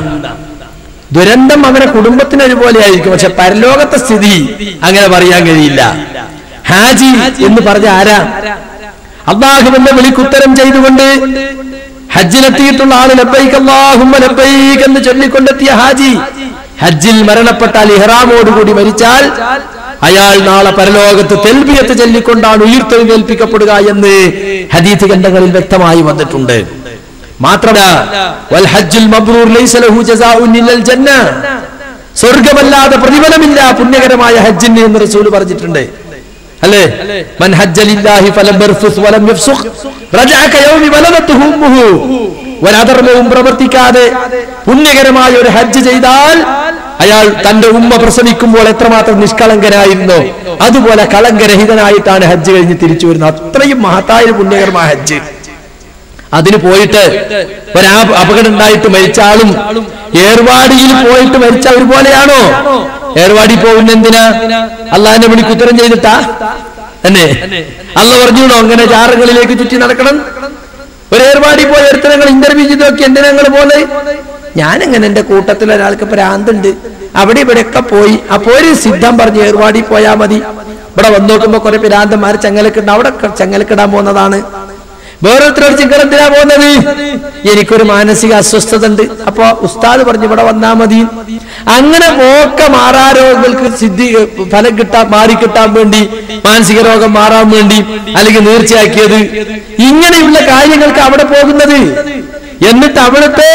ദുരന്തം അവരുടെ കുടുംബത്തിന് ഒരുപോലെ ആയിരിക്കും, പക്ഷെ പരലോകത്തെ സ്ഥിതി അങ്ങനെ പറയാൻ കഴിയില്ല. ഹാജി എന്ന് പറഞ്ഞ ആരാ? അല്ലാഹുവിന്റെ വിളിക്കുത്തരം ചെയ്തുകൊണ്ട് ഹജ്ജിനെത്തിയിട്ടുള്ള ആള് ലബ്ബൈക് അല്ലാഹുമ്മ ലബ്ബൈക് എന്ന് ചൊല്ലിക്കൊണ്ടെത്തിയ ഹാജി ഹജ്ജിൽ മരണപ്പെട്ടാൽ, ഇഹ്റാമോടുകൂടി മരിച്ചാൽ അയാൾ നാളെ പരലോകത്ത് തൽബിയത്ത് ചൊല്ലിക്കൊണ്ടാണ് ഉയർത്തെഴുന്നേൽപ്പിക്കപ്പെടുക എന്ന് ഹദീസ് ഗ്രന്ഥങ്ങളിൽ വ്യക്തമായി വന്നിട്ടുണ്ട്. മാത്രമല്ല വൽ ഹജ്ജുൽ മബ്റൂർ ലൈസ ലഹു ജസാഉൻ ഇല്ലൽ ജന്ന, സ്വർഗ്ഗമല്ലാതെ പ്രതിഫലമില്ല പുണ്യകരമായ ഹജ്ജിന് എന്ന് റസൂൽ പറഞ്ഞിട്ടുണ്ട്. അല്ലേ? മൻ ഹജ്ജ ലില്ലാഹി ഫലം യർഫുസ് വലം യഫ്സുഖ് റജഅ കയൗമി വലദതുഹു ഉമ്മുഹു. ഒരധർമ്മവും പ്രവർത്തിക്കാതെ പുണ്യകരമായ ഒരു ഹജ്ജ് ചെയ്താൽ അയാൾ തന്റെ ഉമ്മ പ്രസവിക്കുമ്പോൾ എത്രമാത്രം നിഷ്കളങ്കനായിരുന്നോ അതുപോലെ കളങ്കരഹിതനായിട്ടാണ് ഹജ്ജ് കഴിഞ്ഞ് തിരിച്ചു വരുന്നത്. അത്രയും മഹത്തായ പുണ്യകരമായ ഹജ്ജ്. അതിന് പോയിട്ട് അപകടം ഉണ്ടായിട്ട് മരിച്ച ആളും ഏർവാടിയിൽ പോയിട്ട് മരിച്ച ഒരുപോലെയാണോ? ഏർവാടി പോകുന്ന എന്തിനാ? അള്ളാഹിന്റെ വിളിക്ക് ഉത്തരം ചെയ്തിട്ടാ തന്നെ? അള്ള പറഞ്ഞുകൂടോ അങ്ങനെ ജാറങ്ങളിലേക്ക് ചുറ്റി നടക്കണം? ഒരു ഏർവാടി പോയ ഒരുത്തരങ്ങൾ ഇന്റർവ്യൂ ചെയ്ത് നോക്കി, എന്തിനാ ഞങ്ങൾ പോലെ? ഞാനെങ്ങനെ എന്റെ കൂട്ടത്തിൽ ഒരാൾക്ക് ഭ്രാന്തുണ്ട്, അവിടെ ഇവിടെയൊക്കെ പോയി. അപ്പൊ ഒരു സിദ്ധം പറഞ്ഞ് ഏർവാടി പോയാ മതി. ഇവിടെ വന്നു നോക്കുമ്പോ കുറെ ഭ്രാന്തന്മാർ ചങ്ങലക്കിട, അവിടെ ചങ്ങലക്കിടാൻ പോകുന്നതാണ്. വേറൊരുത്തരോട് ചിങ്കലെന്തിനാ പോകുന്നത്? എനിക്കൊരു മാനസിക അസ്വസ്ഥത ഉണ്ട്, അപ്പൊ ഉസ്താദ് പറഞ്ഞു ഇവിടെ വന്നാ മതി. അങ്ങനെ പോക്ക മാറാരോഗങ്ങൾക്ക് ഫലം മാറിക്കിട്ടാൻ വേണ്ടി, മാനസിക രോഗം മാറാൻ വേണ്ടി, അല്ലെങ്കിൽ നേർച്ചയാക്കിയത്, ഇങ്ങനെയുള്ള കാര്യങ്ങൾക്ക് അവിടെ പോകുന്നത്. എന്നിട്ട് അവിടുത്തെ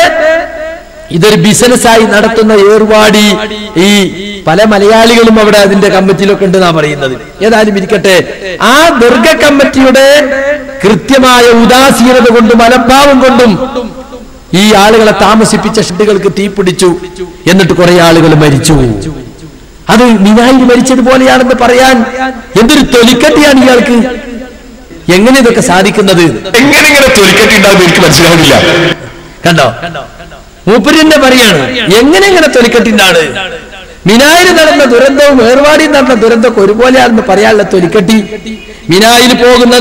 ഇതൊരു ബിസിനസ്സായി നടത്തുന്ന ഏർവാടി ഈ പല മലയാളികളും അവിടെ അതിന്റെ കമ്മിറ്റിയിലൊക്കെ ഉണ്ടെന്നാ പറയുന്നത്. ഏതായാലും ഇരിക്കട്ടെ, ആ ദീർഘ കമ്മിറ്റിയുടെ കൃത്യമായ ഉദാസീനത കൊണ്ടും അലംഭാവം കൊണ്ടും ഈ ആളുകളെ താമസിപ്പിച്ച ഷെഡുകൾക്ക് തീപിടിച്ചു. എന്നിട്ട് കുറെ ആളുകൾ മരിച്ചു. അത് മിനായിൽ മരിച്ചതുപോലെയാണെന്ന് പറയാൻ എന്തൊരു തൊലിക്കട്ടിയാണ് ഇയാൾക്ക്. എങ്ങനെ ഇതൊക്കെ സാധിക്കുന്നത്? എങ്ങനെ തൊലിക്കട്ടി ഉണ്ടാകും എനിക്ക് മനസ്സിലാവുന്നില്ല. കണ്ടോ, മൂപ്പരിന്റെ പറയാണ് എങ്ങനെ തൊലിക്കട്ടിണ്ടാണ്. മിനായിൽ നടന്ന ദുരന്തവും ഏർവാടിയിൽ നടന്ന ദുരന്തമൊക്കെ ഒരുപോലെയാണെന്ന് പറയാനുള്ള തൊലിക്കട്ടി. മിനായിൽ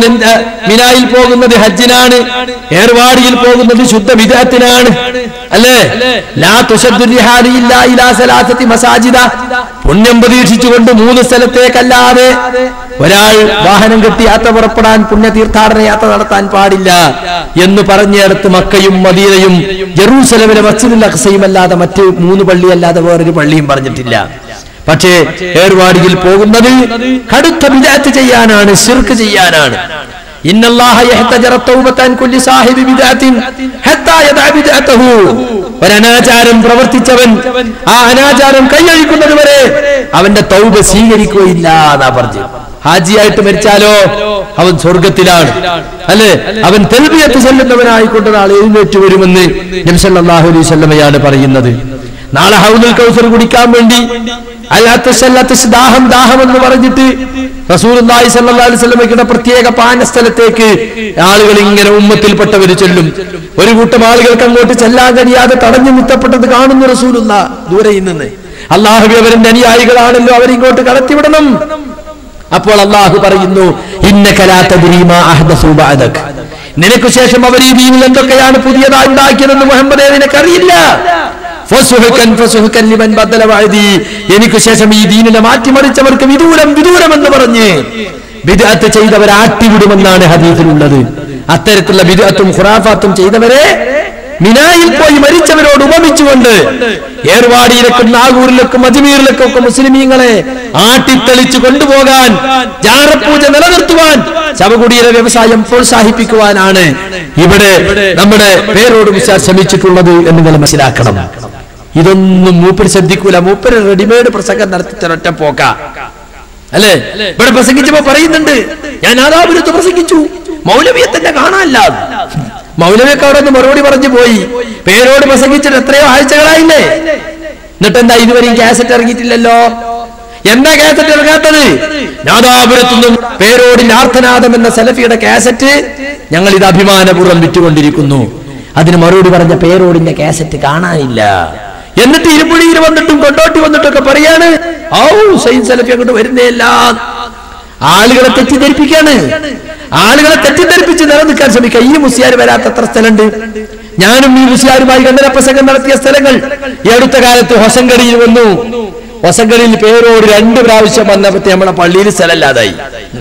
പോകുന്നത് ഹജ്ജിനാണ്, ഏർവാടിയിൽ പോകുന്നത് ശുദ്ധ വിദഅത്തിനാണ്. അല്ലേ? ലാ തുശദ്ദു റിഹാലു ഇല്ലാ ഇലാ സലാസതി മസാജിദ, പുണ്യം പ്രതീക്ഷിച്ചുകൊണ്ട് 3 സ്ഥലത്തേക്കല്ലാതെ ഒരാൾ വാഹനം കെട്ടി യാത്ര പുറപ്പെടാൻ, പുണ്യ തീർത്ഥാടന യാത്ര നടത്താൻ പാടില്ല എന്ന് പറഞ്ഞിടത്ത് മക്കയും മദീനയും ജെറൂസലമിലെ മസ്ജിദുൽ അഖ്സയും അല്ലാതെ മറ്റ് 3 പള്ളിയല്ലാതെ വേറൊരു പള്ളിയും പറഞ്ഞിട്ടില്ല. പക്ഷേ ഏർവാടിയിൽ പോകുന്നത് കടുത്ത ബിദഅത്ത് ചെയ്യാനാണ്, ശിർക്ക് ചെയ്യാനാണ്. ഇന്നല്ലാഹ യഹ്തജറ തൗബത അൻ കുല്ലി സാഹിബി ബിദഅത്തിൻ ഹത്താ യദഅ ബിദഅതഹു. ഒരനാചാരം പ്രവർത്തിച്ചവൻ ആ അനാചാരം കൈയൊഴിക്കുന്നത് വരെ അവന്റെ തൗബ സ്വീകരിക്കുകയില്ല എന്നാ പറഞ്ഞു. ഹാജിയായിട്ട് മരിച്ചാലോ അവൻ സ്വർഗത്തിലാണ്. അല്ലെ? അവൻ തൽബിയത്ത് ചൊല്ലുന്നവനായിക്കൊണ്ട് നാളെ എഴുന്നേറ്റ് വരുമെന്ന് നബി സല്ലല്ലാഹു അലൈഹി വസല്ലമയാണ് പറയുന്നത്. നാളെ ഹൗദുൽ കൗസർ കുടിക്കാൻ വേണ്ടി ദാഹം എന്ന് പറഞ്ഞിട്ട് റസൂലുള്ളാഹി സ്വല്ലല്ലാഹു അലൈഹി വസല്ലമയുടെ പ്രത്യേക പാനസ്ഥലത്തേക്ക് ആളുകൾ ഇങ്ങനെ ഉമ്മത്തിൽപ്പെട്ടവർ ചെല്ലും. ഒരു കൂട്ടം ആളുകൾക്ക് അങ്ങോട്ട് ചെല്ലാൻ കഴിയാതെ തടഞ്ഞു നിർത്തപ്പെട്ടത് കാണുന്നു റസൂലുള്ളാഹി ദൂരെ നിന്ന്. അല്ലാഹുവേ, അവരുടെ അനുയായികളാണല്ലോ, അവരിങ്ങോട്ട് കടത്തിവിടണം. അപ്പോൾ അല്ലാഹു പറയുന്നു ഇന്നക ലാ തദ്രീ മാ അഹ്ദസു ബഅദക, നിനക്ക് ശേഷം അവർ ഈ ദീനിൽ എന്തൊക്കെയാണ് പുതിയതായി ഉണ്ടാക്കിയതെന്ന് മുഹമ്മദേ നിനക്കറിയില്ല. ഫസുഹ്കൻ ഫസുഹ്കൻ ലിമൻ ബദല ബഅദി, എനിക്ക് ശേഷം ഈ ദീനിനെ മാറ്റിമറിച്ചവർക്ക് വിദൂരം വിദൂരം എന്ന് പറഞ്ഞ് ബിദ്അത്ത് ചെയ്തവരെ ആട്ടിവിടുമെന്നാണ് ഹദീസിലുള്ളത്. അത്തരത്തിലുള്ള ബിദ്അത്തും ഖുറാഫാത്തും ചെയ്തവരെ മിനായിൽ പോയി മരിച്ചവരോട് ഉപമിച്ചുകൊണ്ട് ഏർവാടിയിലേക്കും നാഗൂരിലേക്കും അജ്മീറിലേക്കും ഒക്കെ മുസ്ലിമീങ്ങളെ ആട്ടിത്തെളിച്ചു കൊണ്ടുപോകാൻ, ജാറപ്പൂജ നിലനിർത്തുവാൻ, ശവകുടീര വ്യവസായം പ്രോത്സാഹിപ്പിക്കുവാനാണ് ഇവിടെ നമ്മുടെ പേരോട് മുസ്ലിയാർ ശ്രമിച്ചിട്ടുള്ളത് എന്ന് നിങ്ങൾ മനസ്സിലാക്കണം. ഇതൊന്നും മൂപ്പര് ശ്രദ്ധിക്കൂല. മൂപ്പര് റെഡിമെയ്ഡ് പ്രസംഗം നടത്തിച്ചൊരൊറ്റ പോക്ക അല്ലേ? ഇവിടെ പ്രസംഗിച്ചപ്പോ പറയുന്നുണ്ട്, ഞാൻ ആദാപുരത്ത് പ്രസംഗിച്ചു, മൗലവിയെ തന്നെ കാണാനില്ല. മൗലവിയൊക്കെ അവിടെ നിന്ന് മറുപടി പറഞ്ഞു പോയി. പേരോട് പ്രസംഗിച്ചിട്ട് എത്രയോ ആഴ്ചകളായില്ലേ, എന്നിട്ടെന്താ ഇതുവരെയും കാസറ്റ് ഇറങ്ങിയിട്ടില്ലല്ലോ? എന്താ കാസറ്റ് ഇറങ്ങാത്തത്? നാദാപുരത്തുനിന്നും പേരോടിന്റെ ആർത്തനാദം എന്ന സലഫിയുടെ കാസറ്റ് ഞങ്ങൾ ഇത് അഭിമാനപൂർവ്വം വിറ്റുകൊണ്ടിരിക്കുന്നു. അതിന് മറുപടി പറഞ്ഞ പേരോടിന്റെ കാസറ്റ് കാണാനില്ല. എന്നിട്ട് ഇരുമ്പുഴിയിൽ വന്നിട്ടും കൊണ്ടോട്ടി വന്നിട്ടൊക്കെ പറയാണ്, ഔ സൈൻ സലഫി അങ്ങോട്ട് വരുന്നേല്ല. ആളുകളെ തെറ്റിദ്ധരിപ്പിക്കാണ്. ആളുകളെ തെറ്റിദ്ധരിപ്പിച്ച് നിലനിൽക്കാൻ ശ്രമിക്കുക. ഈ മുസ്ലിയാർ വരാത്ത എത്ര സ്ഥലമുണ്ട്? ഞാനും ഈ മുസ്ലിയാരുമായി ഖണ്ഡന പ്രസംഗം നടത്തിയ സ്ഥലങ്ങൾ ഈ അടുത്ത കാലത്ത് ഹൊസങ്കടിയിൽ വന്നു. ഹൊസങ്കടിയിൽ പേരോട് 2 പ്രാവശ്യം വന്നപ്പോ നമ്മുടെ പള്ളിയിൽ സ്ഥലമില്ലാതായി.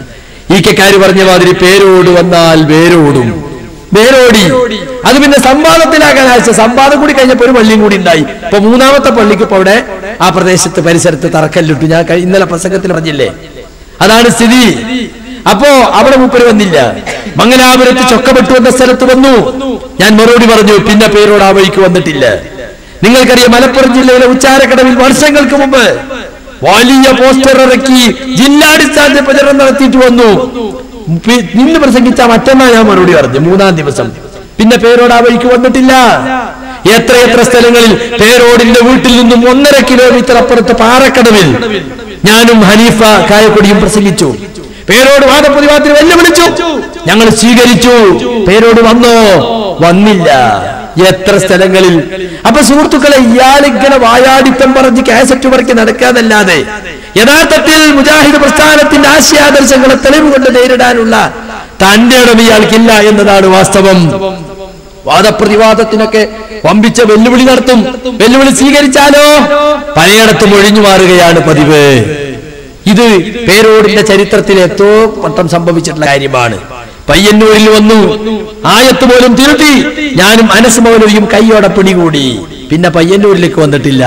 ഈ കെക്കാര് പറഞ്ഞ മാതിരി പേരോട് വന്നാൽ വേരോടും, വേരോടി. അത് പിന്നെ സംവാദത്തിലാകാൻ അയച്ച സംവാദം കൂടി കഴിഞ്ഞപ്പോ ഒരു പള്ളിയും കൂടി ഉണ്ടായി. ഇപ്പൊ 3ാമത്തെ പള്ളിക്ക് ഇപ്പൊ അവിടെ ആ പ്രദേശത്ത് പരിസരത്ത് തറക്കല്ലിട്ടു. ഞാൻ ഇന്നലെ പ്രസംഗത്തിൽ പറഞ്ഞില്ലേ, അതാണ് സ്ഥിതി. അപ്പോ അവിടെ മൂപ്പര് വന്നില്ല. മംഗലാപുരത്ത് ചൊക്കപ്പെട്ടു എന്ന സ്ഥലത്ത് വന്നു. ഞാൻ മറുപടി പറഞ്ഞു. പിന്നെ പേരോട് ആ വഴിക്ക് വന്നിട്ടില്ല. നിങ്ങൾക്കറിയാം, മലപ്പുറം ജില്ലയിലെ ഉച്ചാരക്കടവിൽ വർഷങ്ങൾക്ക് മുമ്പ് വലിയ പോസ്റ്റർ ഇറക്കി ജില്ലാടിസ്ഥാനത്തെ പ്രചരണം നടത്തിയിട്ട് വന്നു. നിന്ന് പ്രസംഗിച്ച മറ്റന്നാൾ ഞാൻ മറുപടി പറഞ്ഞു, 3ാം ദിവസം. പിന്നെ പേരോട് ആ വഴിക്ക് വന്നിട്ടില്ല. എത്രയെത്ര സ്ഥലങ്ങളിൽ പേരോടിന്റെ വീട്ടിൽ നിന്നും 1.5 കിലോമീറ്റർ അപ്പുറത്ത് പാറക്കടവിൽ ഞാനും ഹനീഫ കായക്കൊടിയും പ്രസംഗിച്ചു. പേരോട് വാദപ്രതിവാദത്തിന് വെല്ലുവിളിച്ചു. ഞങ്ങൾ സ്വീകരിച്ചു. പേരോട് വന്നോ? വന്നില്ല. എത്ര സ്ഥലങ്ങളിൽ. അപ്പൊ സുഹൃത്തുക്കളെ, ഇയാളിങ്ങനെ വായാടിത്തം പറഞ്ഞ് കാസറ്റ് വരയ്ക്ക് നടക്കാതല്ലാതെ യഥാർത്ഥത്തിൽ മുജാഹിദ് പ്രസ്ഥാനത്തിന്റെ ആശയാദർശങ്ങളെ തെളിവ് കൊണ്ട് നേരിടാനുള്ള തന്റെ ഇടം ഇയാൾക്കില്ല എന്നതാണ് വാസ്തവം. വാദപ്രതിവാദത്തിനൊക്കെ വമ്പിച്ച വെല്ലുവിളി നടത്തും. വെല്ലുവിളി സ്വീകരിച്ചാലോ പലയിടത്തും ഒഴിഞ്ഞു മാറുകയാണ് പതിവ്. ഇത് പേരോടിന്റെ ചരിത്രത്തിൽ എത്രയോ വട്ടം സംഭവിച്ചിട്ടുള്ള കാര്യമാണ്. പയ്യന്നൂരിൽ വന്നു, ആയത്ത് പോലും തിരുത്തി. ഞാനും അനസ് മൗലവിയും കൈയോടെ പിടികൂടി. പിന്നെ പയ്യന്നൂരിലേക്ക് വന്നിട്ടില്ല.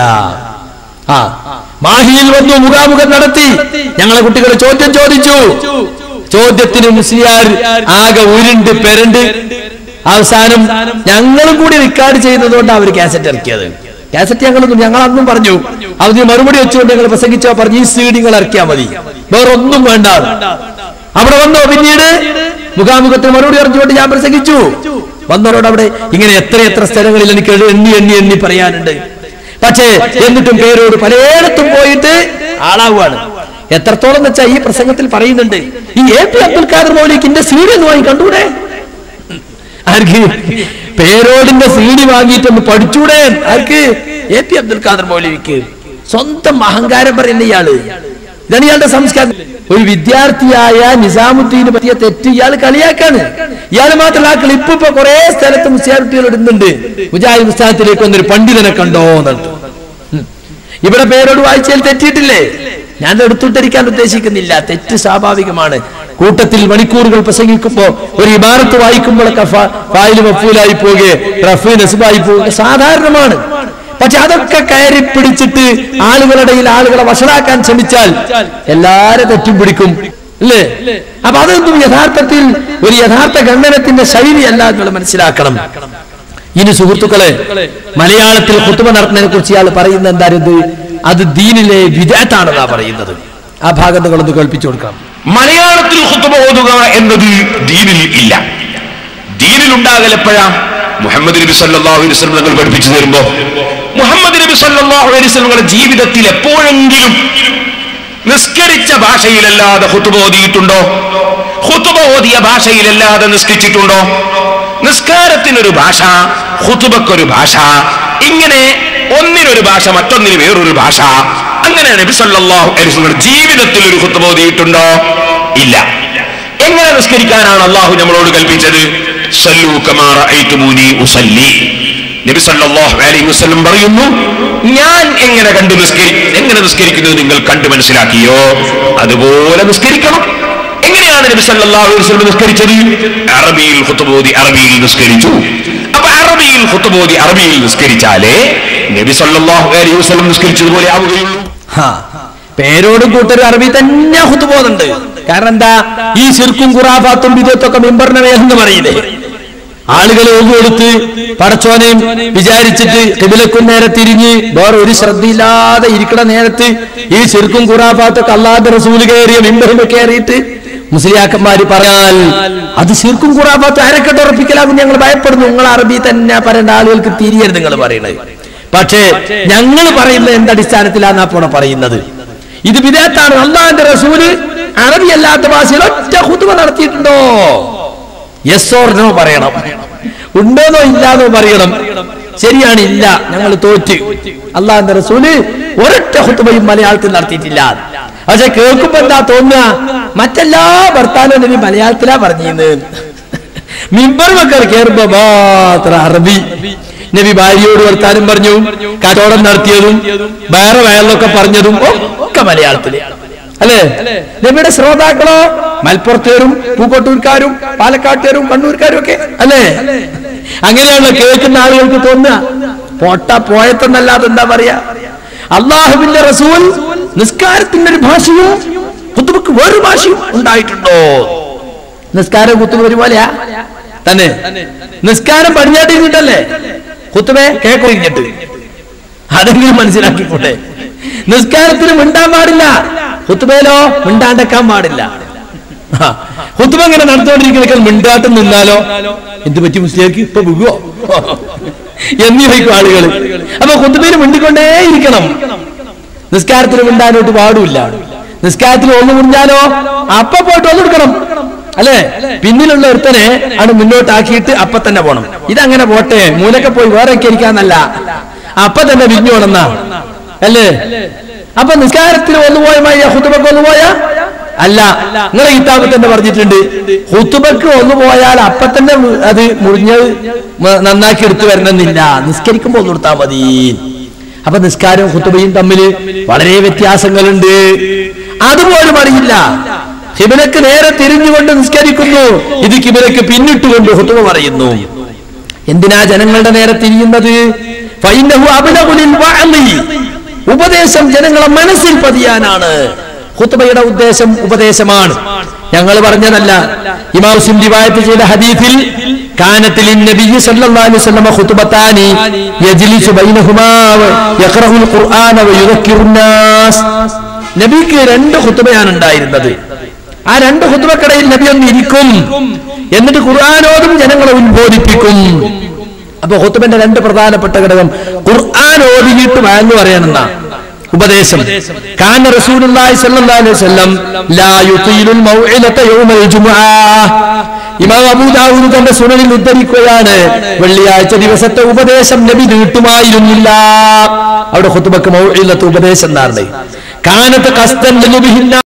മാഹിയിൽ വന്നു, മുഖാമുഖം നടത്തി. ഞങ്ങളെ കുട്ടികൾ ചോദ്യം ചോദിച്ചു. ചോദ്യത്തിന് മുസ്ലിയാർ ആകെ ഉരുണ്ട് പെരണ്ട്. അവസാനം ഞങ്ങളും കൂടി റെക്കോർഡ് ചെയ്തതുകൊണ്ട് അവർ കാസറ്റ് ഇറക്കിയത്. കാസറ്റ് ഞങ്ങൾ അന്നും പറഞ്ഞു. അതിന് മറുപടി വെച്ചുകൊണ്ട് ഞങ്ങൾ പ്രസംഗിച്ചോ പറഞ്ഞു, ഈ സീഡി നിങ്ങൾ ഇറക്കിയാൽ മതി, വേറൊന്നും വേണ്ട. അവിടെ വന്നോ? പിന്നീട് മുഖാമുഖത്തിന് മറുപടി അറിഞ്ഞുകൊണ്ട് ഞാൻ പ്രസംഗിച്ചു. വന്നവരോട് അവിടെ ഇങ്ങനെ എത്ര സ്ഥലങ്ങളിൽ എനിക്ക് എണ്ണി പറയാനുണ്ട്. പക്ഷേ എന്നിട്ടും പേരോട് പലയിടത്തും പോയിട്ട് ആളാവുകയാണ്. എത്രത്തോളം വെച്ചാൽ ഈ പ്രസംഗത്തിൽ പറയുന്നുണ്ട്, ഈ എ.പി. അബ്ദുൽ ഖാദർ മൗലവിക്കിന്റെ സീഡി ഒന്ന് വാങ്ങി കണ്ടൂടെ? ആർക്ക്? പേരോടിന്റെ സീഡി വാങ്ങിയിട്ടൊന്ന് പഠിച്ചൂടെ? ആർക്ക്? എ.പി. അബ്ദുൽ ഖാദർ മൗലവിക്ക്. സ്വന്തം അഹങ്കാരം പറയുന്ന ഇയാള്. ഇതാണ് ഇയാളുടെ സംസ്കാരം. ഒരു വിദ്യാർത്ഥിയായ നിസാമുദ്ദീന് പറ്റിയ തെറ്റ് ഇയാൾ കളിയാക്കാണ്. ഇയാൾ മാത്രമല്ല, ആ ക്ലിപ്പ് ഇപ്പൊ കുറെ സ്ഥലത്ത് മുസ്ലിയാർ ഇടുന്നുണ്ട്. മുജാഹിദ് പുസ്തകത്തിലേക്ക് വന്നൊരു പണ്ഡിതനെ കണ്ടോ എന്നിട്ട്. ഇവിടെ പേരോട് വായിച്ചതിൽ തെറ്റിയിട്ടില്ലേ? ഞാൻ എടുത്തുട്ടരിക്കാൻ ഉദ്ദേശിക്കുന്നില്ല. തെറ്റ് സ്വാഭാവികമാണ്. കൂട്ടത്തിൽ മണിക്കൂറുകൾ പ്രസംഗിക്കുമ്പോ ഒരു ഇബാറത്ത് വായിക്കുമ്പോഴൊക്കെ ഫായില് മഫൂലായി പോവുകയെ റഫ് നസ്ബായി പോവുക സാധാരണമാണ്. പക്ഷെ അതൊക്കെ കയറി പിടിച്ചിട്ട് ആളുകളുടെ ആളുകളെ വഷളാക്കാൻ ശ്രമിച്ചാൽ എല്ലാരും തെറ്റും പിടിക്കും, അല്ലേ? അപ്പൊ അതൊന്നും യഥാർത്ഥത്തിൽ ഒരു യഥാർത്ഥ ഖണ്ഡനത്തിന്റെ ശൈലിയല്ല നിങ്ങൾ മനസ്സിലാക്കണം. ഇനി സുഹൃത്തുക്കളെ, മലയാളത്തിൽ ഖുതുബ നടത്തുന്നതിനെ കുറിച്ച് ഇയാൾ പറയുന്ന എന്തായത്? അത് ദീനിലെ വിദഅത്താണെന്നാ പറയുന്നത്. ആ ഭാഗം നിങ്ങളൊന്ന് കേൾപ്പിച്ചു കൊടുക്കാം. മലയാളത്തിൽ ഖുതുബ ഓതുക എന്നത് ദീനിൽ ഇല്ല. ദീനിൽ ഉണ്ടാകൽ എപ്പോഴാ? മുഹമ്മദ് നബി സല്ലല്ലാഹു അലൈഹി വസല്ലം തങ്ങൾ പഠിപ്പിച്ചു തരുമ്പോ. മുഹമ്മദ് നബി സല്ലല്ലാഹു അലൈഹി വസല്ലം ജീവിതത്തിൽ എപ്പോഴെങ്കിലും നിസ്കരിച്ച ഭാഷയിലല്ലാതെ ഖുതുബ ഓതിയിട്ടുണ്ടോ? ഖുതുബ ഓതിയ ഭാഷയിലല്ലാതെ നിസ്കരിച്ചിട്ടുണ്ടോ? നിസ്കാരത്തിനൊരു ഭാഷ, ഖുതുബക്കൊരു ഭാഷ, ഇങ്ങനെ ഒന്നിനൊരു ഭാഷ, മറ്റൊന്നിന് വേറൊരു ഭാഷ. അങ്ങനെ നബി സല്ലല്ലാഹു അലൈഹി വസല്ലം ജീവിതത്തിൽ ഒരു ഖുത്ബ ഓതിയിട്ടുണ്ടോ? ഇല്ല. എങ്ങനെ നിസ്കരിക്കാനാണ് അള്ളാഹു നമ്മളോട് കൽപ്പിച്ചത്? സല്ലൂ കമാ റഅയ്തുമൂനി ഉസല്ലി. നബി സല്ലല്ലാഹു അലൈഹി വസല്ലം പറയുന്നു, ഞാൻ എങ്ങനെ നിസ്കരിക്കുന്നത് നിങ്ങൾ കണ്ടു മനസ്സിലാക്കിയോ അതുപോലെ നിസ്കരിക്കണം. എങ്ങനെയാണ് നബി സല്ലല്ലാഹു അലൈഹി വസല്ലം നിസ്കരിച്ചത്? അറബിയിൽ ഖുത്ബ ഓതി അറബിയിൽ നിസ്കരിച്ചു. അപ്പൊ അറബിയിൽ ഖുത്ബ ഓതി അറബിയിൽ നിസ്കരിച്ചാലേ നബി സല്ലല്ലാഹു അലൈഹി വസല്ലം നിസ്കരിച്ചതുപോലെ ആവുകയുള്ളൂ. പേരോടും കൂട്ടരും അറബി തന്നെ ഖുത്ബ ഓതുന്നുണ്ട്. കാരണം എന്താ? ഈ ശിർക്കും ഖുറാഫാത്തും ബിദ്അത്തൊക്കെ മിമ്പറിന്റെ മേലെന്ന് പറയില്ലേ? ആളുകൾ ഓതുകൊടുത്ത് പടച്ചോനെയും വിചാരിച്ചിട്ട് ഖിബിലക്കും നേരെ തിരിഞ്ഞ് വേറെ ഒരു ശ്രദ്ധയില്ലാതെ ഇരിക്കണ നേരത്ത് ഈ ശിർക്കും ഖുറാഫാത്തൊക്കെ അല്ലാഹുവിന്റെ റസൂൽ കയറിയ മിമ്പറിൽ കയറിയിട്ട് മുസ്ലിയാക്കന്മാര് പറഞ്ഞാൽ അത് ശിർക്കും ഖുറാഫാത്തും അരക്കെട്ട് ഉറപ്പിക്കലാകും ഞങ്ങൾ ഭയപ്പെടുന്നു. നിങ്ങൾ അറബി തന്നെ പറയേണ്ട, ആളുകൾക്ക് തിരിയരുത് നിങ്ങൾ പറയണത്. പക്ഷേ ഞങ്ങൾ പറയുന്നത് എന്തടിസ്ഥാനത്തിലാണ് അപ്പോൾ പറയുന്നത്? ഇത് ബിദ്അത്താണ്. അല്ലാഹുവിന്റെ റസൂല് അറബി അല്ലാത്ത ഭാഷയിൽ ഒറ്റ ഖുത്ബ നടത്തിയിട്ടുണ്ടോ? യെസ് ഓർ നോ പറയണം. ഉണ്ടോന്നോ ഇല്ലാന്നോ പറയണം. ശരിയാണ്, ഇല്ല, ഞങ്ങൾ തോറ്റ്. അല്ലാഹുവിന്റെ റസൂല് ഒരൊറ്റ ഖുത്ബയും മലയാളത്തിൽ നടത്തിയിട്ടില്ല. പക്ഷെ കേൾക്കുമ്പോ എന്താ തോന്നുക? മറ്റെല്ലാ ഭർത്താനും നബി മലയാളത്തിലാ പറഞ്ഞിരുന്നത്. മിമ്പർ മക്കൾ കയറുമ്പോ മാത്രം അറബി. നബി ഭാര്യയോട് വർത്താനം പറഞ്ഞു, കച്ചവടം നടത്തിയതും വേറെ വയലൊക്കെ പറഞ്ഞതും ഒക്കെ മലയാളത്തില്. അല്ലേ? നബിയുടെ ശ്രോതാക്കളോ മലപ്പുറത്തേരും പൂക്കോട്ടൂർക്കാരും പാലക്കാട്ടുകാരും കണ്ണൂർക്കാരും ഒക്കെ അല്ലേ? അങ്ങനെയുള്ള കേൾക്കുന്ന ആളുകൾക്ക് തോന്നുക പോയത്തെന്നല്ലാതെ എന്താ പറയാ? അള്ളാഹുവിന്റെ റസൂൽ നിസ്കാരത്തിന്റെ ഒരു ഭാഷയും ഖുത്ബക്ക് വേറൊരു ഭാഷയും ഉണ്ടായിട്ടുണ്ടോ? നിസ്കാരം ഖുത്ബ ഒരുപോലെയാ തന്നെ? നിസ്കാരം പടിഞ്ഞാട്ടിരുന്നിട്ടല്ലേ ഖുത്ബയെ കേക്കൊഴിഞ്ഞിട്ട്? അതെങ്കിലും മനസ്സിലാക്കിക്കൂടെ? നിസ്കാരത്തിന് മിണ്ടാൻ പാടില്ല, ഖുത്ബയിലോ മിണ്ടാണ്ടക്കാൻ പാടില്ല. ഖുത്ബ ഇങ്ങനെ നടത്തുകൊണ്ടിരിക്കുന്ന മിണ്ടാട്ടം നിന്നാലോ എന്ത് പറ്റി മുസ്ലിയാർക്ക് ഇപ്പൊ വീഴുവോ എന്നീ വയ്ക്കും ആളുകൾ. അപ്പൊ ഖുത്ബയിൽ മിണ്ടിക്കൊണ്ടേ ഇരിക്കണം. നിസ്കാരത്തിന് മിണ്ടാനോട്ട് പാടില്ല. നിസ്കാരത്തിൽ ഒന്ന് മുറിഞ്ഞാലോ അപ്പൊ പോയിട്ട് ഒന്ന് എടുക്കണം അല്ലെ? പിന്നിലുള്ള ഒരുത്തനെ ആണ് മുന്നോട്ടാക്കിയിട്ട് അപ്പൊ തന്നെ പോണം. ഇതങ്ങനെ പോട്ടെ, മൂലൊക്കെ പോയി വേറെ ഇരിക്കാന്നല്ല, അപ്പൊ തന്നെ വിരിഞ്ഞോണെന്നാ അല്ലേ? അപ്പൊ നിസ്കാരത്തിന് ഒന്നുപോയ ഖുത്ബക്ക് ഒന്നുപോയാ അല്ല. നിങ്ങളെ കിതാബിൽ തന്നെ പറഞ്ഞിട്ടുണ്ട്, ഖുത്ബക്ക് ഒന്നുപോയാൽ അപ്പൊ തന്നെ അത് മുറിഞ്ഞത് നന്നാക്കി എടുത്തു വരണമെന്നില്ല, നിസ്കരിക്കുമ്പോ ഒന്ന് കൊടുത്താൽ മതി. അപ്പൊ നിസ്കാരവും ഖുത്ബയും തമ്മിൽ വളരെ വ്യത്യാസങ്ങളുണ്ട്. അതുപോലും അറിയില്ല. ഖിബിലക്ക് നേരെ തിരിഞ്ഞുകൊണ്ട് നിസ്കരിക്കുന്നു, ഇത് ഖിബിലക്ക് പിന്നിട്ടുകൊണ്ട് ഖുത്ബ പറയുന്നു. എന്തിനാ ജനങ്ങളുടെ നേരെ തിരിയുന്നത്? ഫഇന്നഹു അബ്ലഗു ലിൽ വഅളി, ഉപദേശം ജനങ്ങളെ മനസ്സിൽ പതിയാനാണ്. ഖുത്ബയുടെ ഉദ്ദേശം ഉപദേശമാണ്, ഞങ്ങൾ പറഞ്ഞതല്ല. ഇമാം മുസ്ലിം റിവായത്ത് ചെയ്ത ഹദീസിൽ കാനത്തിൽ നബി സല്ലല്ലാഹു അലൈഹി വസല്ലം ഖുത്ബതാനി യജ്ലിസു ബൈനഹുമാ യഖറഉൽ ഖുർആന വയുദക്കിറുൻ നാസ്. നബിക്ക് രണ്ട് ഖുത്ബയാണ് ഉണ്ടായിരുന്നത്. ആ രണ്ട് ഖുത്ബക്കിടയിൽ നബി ഒന്ന് ഇരിക്കും, എന്നിട്ട് ഖുർആൻ ഓതും, ജനങ്ങളെ ഉത്ബോധിപ്പിക്കും. അപ്പൊ ഖുത്ബന്റെ രണ്ട് പ്രധാനപ്പെട്ട ഘടകം ഖുർആൻ ഓതിയിട്ട് വഴങ്ങു പറയാനെന്നാ ഉപദേശം. കാന റസൂലുള്ളാഹി സ്വല്ലല്ലാഹു അലൈഹി വസല്ലം ലാ യുതീലുൽ മൗഇദത യൗമൽ ജുമുഅ. ഇമാം അബൂ ദാവൂദ് തന്റെ സുനനിൽ ഉദ്ധരിക്കുകയാണ്, വെള്ളിയാഴ്ച ദിവസത്തെ ഉപദേശം നബി നീട്ടുമായിരുന്നില്ല. അവിടെ ഖുത്ബക്ക് മൗഇദത്ത് ഉപദേശം എന്നാണ്. കാനത്ത് ഖസ്തൻ ലിബിഹിന്ന